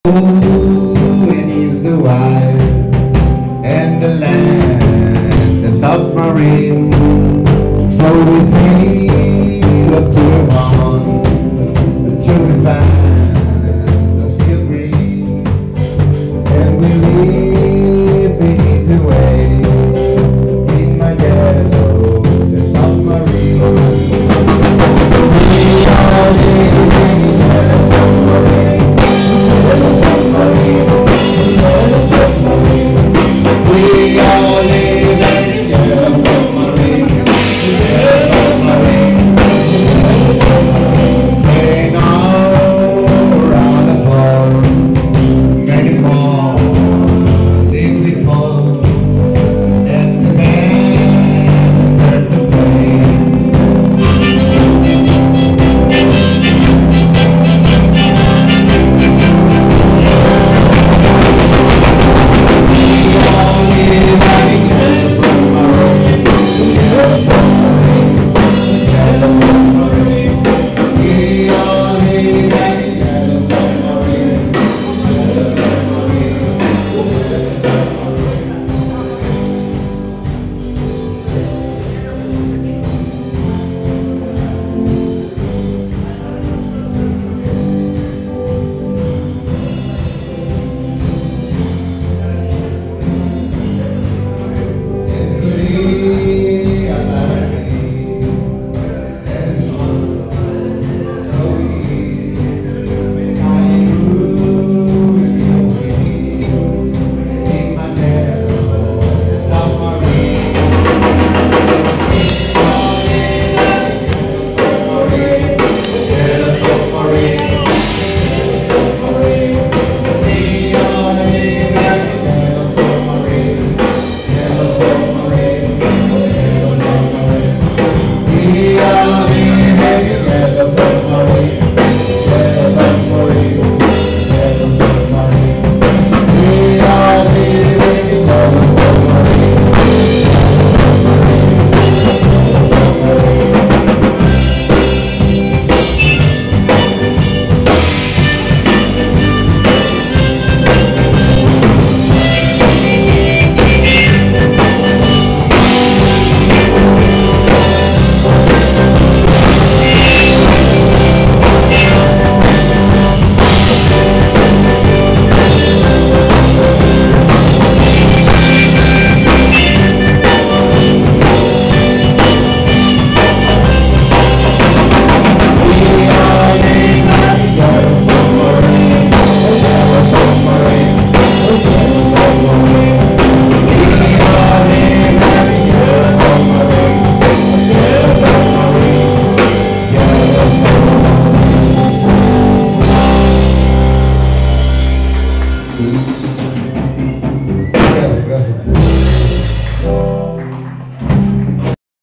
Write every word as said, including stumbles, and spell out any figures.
And he's the wife and the land, the submarine. So we sail up to the one, to the find the sea green, and we live beneath the waves in my yellow, the submarine. We are living in a submarine. We all live in a submarine, a submarine. They know around the world, many more live before, and the man start to play. Gracias, gracias.